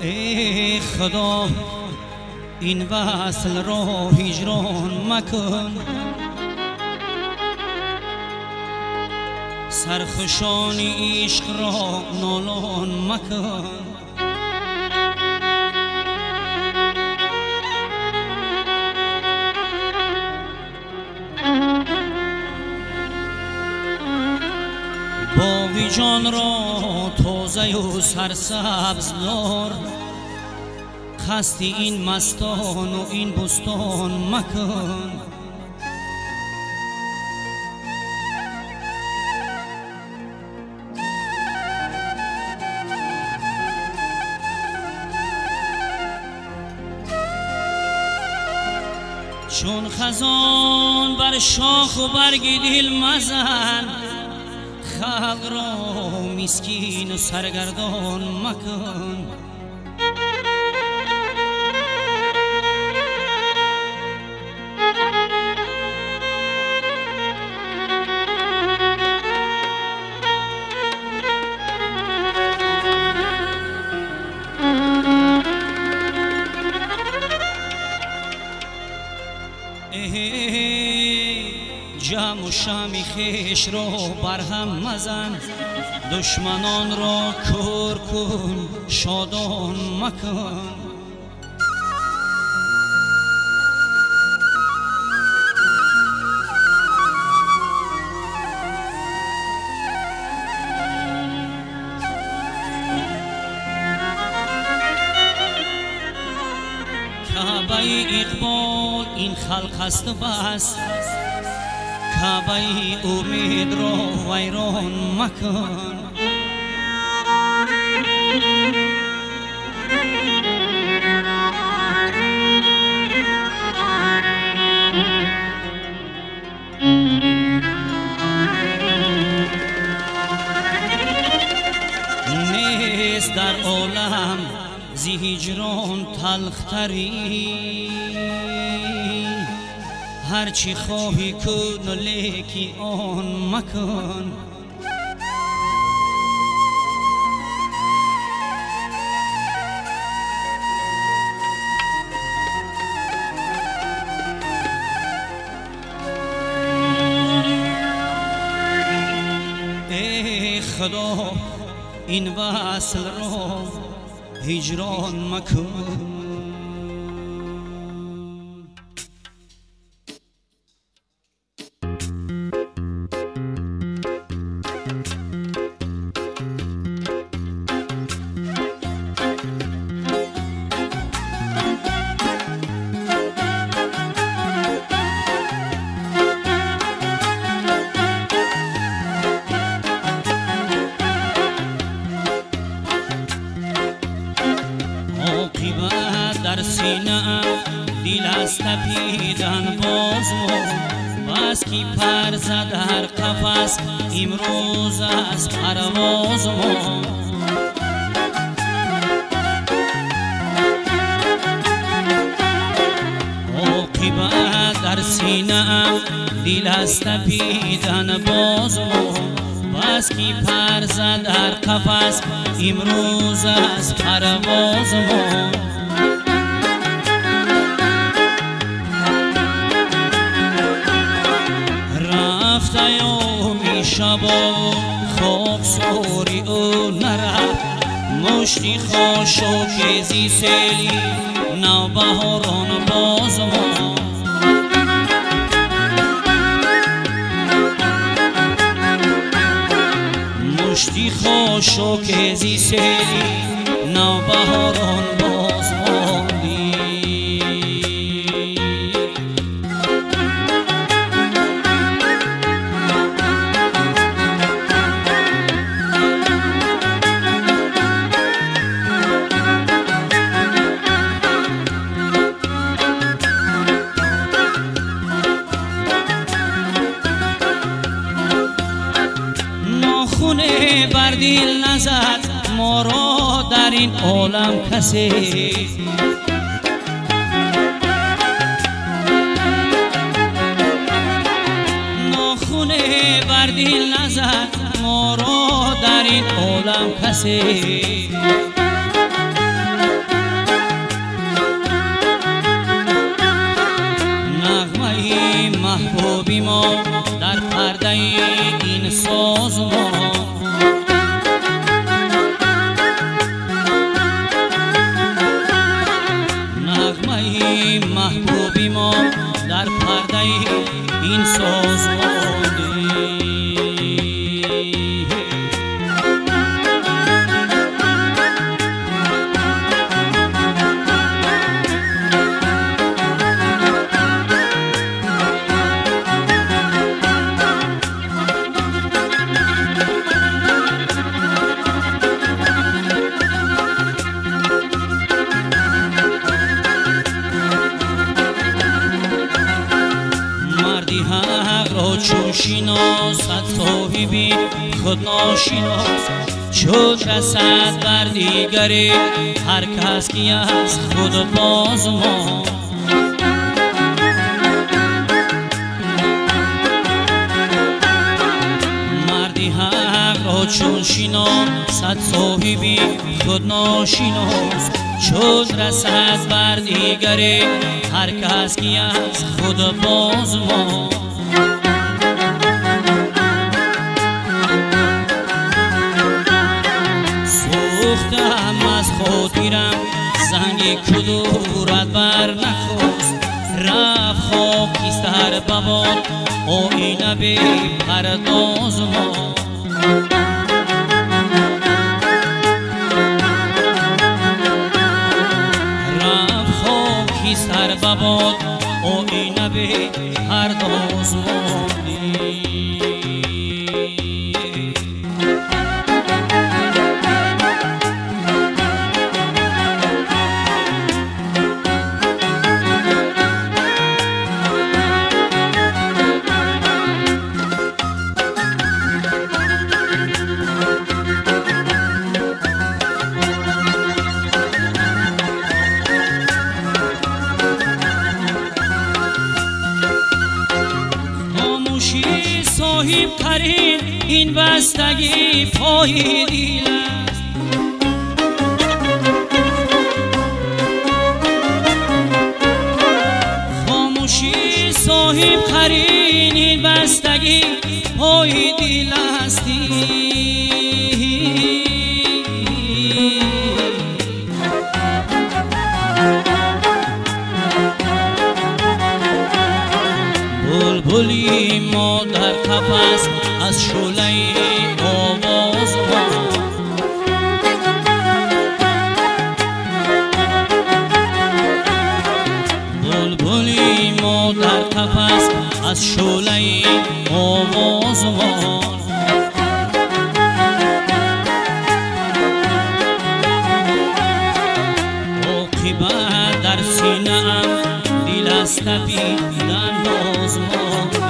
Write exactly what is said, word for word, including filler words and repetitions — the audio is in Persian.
ای خدا این وصل را هجران مکن، سرخوشانی عشق را نالان مکن. باغی جان را تازه و سرسبز دار، خستی این مستان و این بستان مکن. چون خزان بر شاخ و برگ دل مزن، خلق را مسکین و سرگردان مکن. جمع و شمی خویش را برهم مزن، دشمنان را کور کن شادان مکن. کعبه اقبال این خلق است بس، کعبه امید را ویران مکن. نیست در عالم ز هجران تلختری، هرچی خواهی کن لیکی آن مکن. ای خدا این وصل را هجران مکن. در سینه دل از تپیدن بازو، بس کی پر زد در قفس امروز از پرواز ما. عاقبت در سینه دل از تپیدن بازو، بس کی پر زد در قفس امروز از پرواز ما. رفته یومی شبا خواب سوری او نرفت، مشتی خاشو که زی سیلی نو بهاران باز ما. مشتی خاشو که زی سیلی نو بهاران باز ماندی. خونه بر دل نزد ما را در این عالم کسی، ناخونه بر دل نزد ما را در این عالم کسی. سازمان. نغمه محبوبی ما در پرده این سازمان. چون شناسد صاحبی خود ناشناس، چون رسد بر دیگری هر کس کی از خود بازمان. مردی حق را چون شناسد صاحبی خود ناشناس، چون رسد بر دیگری هر کس کی از خود بازمان. سوختم از خاطرم زنگ کدورت بر نخواست، رفت خاکستر بباد آینه به پرداز ما. رفت خاکستر بباد آینه به پرداز ما. صاحب ترین این بستگی پای دل است، خاموشی صاحب ترین این بستگی پای دل هستی. بلبلی ما در قفس از شعله آواز ما. بلبلی ما در قفس از شعله آواز ما. عاقبت در سینه ام دل است تپیدن باز ما.